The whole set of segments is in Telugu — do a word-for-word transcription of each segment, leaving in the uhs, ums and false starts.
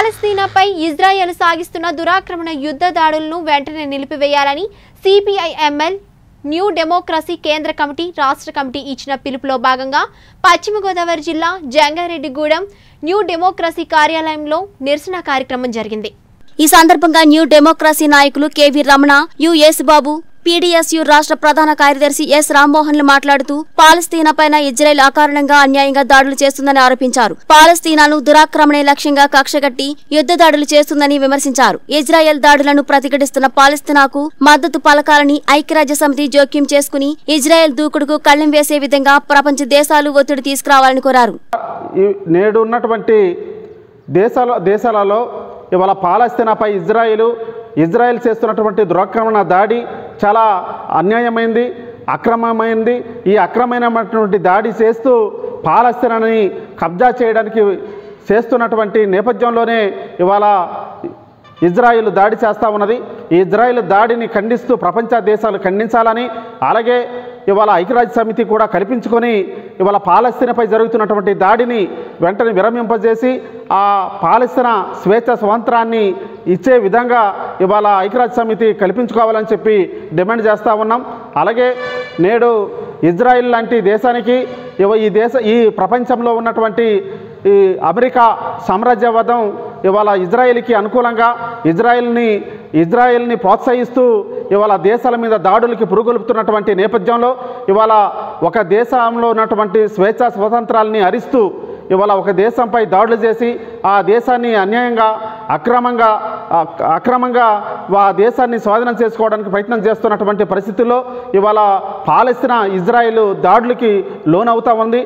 పాలస్తీనాపై ఇజ్రాయెల్ సాగిస్తున్న దురాక్రమణ యుద్ధ దాడులను వెంటనే నిలిపివేయాలని సిపిఐ ఎంఎల్ న్యూ డెమోక్రసీ కేంద్ర కమిటీ రాష్ట్ర కమిటీ ఇచ్చిన పిలుపులో భాగంగా పశ్చిమ గోదావరి జిల్లా జంగారెడ్డిగూడెం న్యూ డెమోక్రసీ కార్యాలయంలో నిరసన కార్యక్రమం జరిగింది। ఈ సందర్భంగా న్యూ డెమోక్రసీ నాయకులు KV Ramana, U Yesubabu, PDSU రాష్ట్ర ప్రధాన కార్యదర్శి ఎస్ రామ్మోహన్లు మాట్లాడుతూ పాలస్తీనాపైన ఇజ్రాయెల్ అకారణంగా అన్యాయంగా దాడులు చేస్తుందని ఆరోపించారు। పాలస్తీనాను దురాక్రమణే లక్ష్యంగా కక్షగట్టి యుద్ధ దాడులు చేస్తుందని విమర్శించారు। ఇజ్రాయెల్ దాడులను ప్రతిఘటిస్తున్న పాలస్తీనాకు మద్దతు పలకాలని ఐక్యరాజ్య సమితి జోక్యం చేసుకుని ఇజ్రాయెల్ దూకుడుకు కళ్లెం వేసే విధంగా ప్రపంచ దేశాలు ఒత్తిడి తీసుకురావాలని కోరారు। నేడు ఉన్నటువంటి దేశాల దేశాలలో ఇవాళ పాలస్తీనాపై ఇజ్రాయెల్ ఇజ్రాయెల్ చేస్తున్నటువంటి దురాక్రమణ దాడి చాలా అన్యాయమైంది, అక్రమమైంది। ఈ అక్రమమైనటువంటి దాడి చేస్తూ పాలస్తీనాని కబ్జా చేయడానికి చేస్తున్నటువంటి నేపథ్యంలోనే ఇవాళ ఇజ్రాయెల్ దాడి చేస్తూ ఉన్నది। ఈ ఇజ్రాయెల్ దాడిని ఖండిస్తూ ప్రపంచ దేశాలు ఖండించాలని, అలాగే ఇవాళ ఐక్యరాజ్య సమితి కూడా కల్పించుకొని ఇవాళ పాలస్తీనాపై జరుగుతున్నటువంటి దాడిని వెంటనే విరమింపజేసి ఆ పాలస్తీనా స్వేచ్ఛ స్వాతంత్రాన్ని ఇచ్చే విధంగా ఇవాళ ఐక్యరాజ్య సమితి కల్పించుకోవాలని చెప్పి డిమాండ్ చేస్తూ ఉన్నాం। అలాగే నేడు ఇజ్రాయెల్ లాంటి దేశానికి ఈ దేశ ఈ ప్రపంచంలో ఉన్నటువంటి ఈ అమెరికా సామ్రాజ్యవాదం ఇవాళ ఇజ్రాయెల్కి అనుకూలంగా ఇజ్రాయెల్ని ఇజ్రాయెల్ని ప్రోత్సహిస్తూ ఇవాళ దేశాల మీద దాడులకి పురుగొల్పుతున్నటువంటి నేపథ్యంలో ఇవాళ ఒక దేశంలో ఉన్నటువంటి స్వేచ్ఛ స్వాతంత్రాలని హరిస్తూ ఇవాళ ఒక దేశంపై దాడులు చేసి ఆ దేశాన్ని అన్యాయంగా అక్రమంగా అక్రమంగా ఆ దేశాన్ని స్వాధీనం చేసుకోవడానికి ప్రయత్నం చేస్తున్నటువంటి పరిస్థితుల్లో ఇవాళ పాలస్తీనా ఇజ్రాయెల్ దాడులకి లోనవుతూ ఉంది।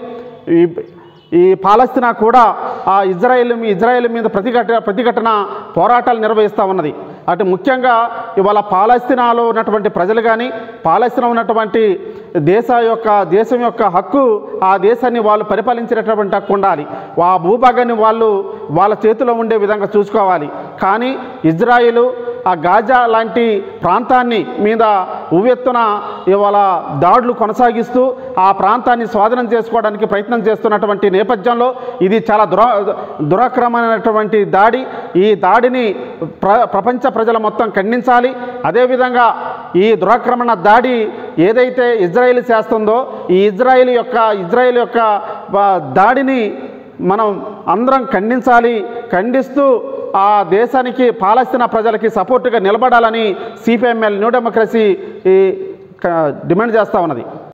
ఈ పాలస్తీనా కూడా ఆ ఇజ్రాయెల్ ఇజ్రాయెల్ మీద ప్రతిఘట ప్రతిఘటన పోరాటాలు నిర్వహిస్తూ ఉన్నది। అటు ముఖ్యంగా ఇవాళ పాలస్తీనాలో ఉన్నటువంటి ప్రజలు కానీ పాలస్తీనా ఉన్నటువంటి దేశ యొక్క దేశం యొక్క హక్కు ఆ దేశాన్ని వాళ్ళు పరిపాలించేటటువంటి హక్కు ఉండాలి। ఆ భూభాగాన్ని వాళ్ళు వాళ్ళ చేతిలో ఉండే విధంగా చూసుకోవాలి। కానీ ఇజ్రాయెల్ ఆ గాజా లాంటి ప్రాంతాన్ని మీద ఉవ్వెత్తున ఇవాళ దాడులు కొనసాగిస్తూ ఆ ప్రాంతాన్ని స్వాధీనం చేసుకోవడానికి ప్రయత్నం చేస్తున్నటువంటి నేపథ్యంలో ఇది చాలా దురా దురాక్రమమైనటువంటి దాడి। ఈ దాడిని ప్ర ప్రపంచ ప్రజల మొత్తం ఖండించాలి। అదేవిధంగా ఈ దురాక్రమణ దాడి ఏదైతే ఇజ్రాయెల్ చేస్తుందో ఈ ఇజ్రాయెల్ యొక్క ఇజ్రాయెల్ యొక్క దాడిని మనం అందరం ఖండించాలి। ఖండిస్తూ ఆ దేశానికి పాలస్తీనా ప్రజలకి సపోర్టుగా నిలబడాలని సిపిఐఎంఎల్ న్యూ డెమోక్రసీ డిమాండ్ చేస్తూ ఉన్నది।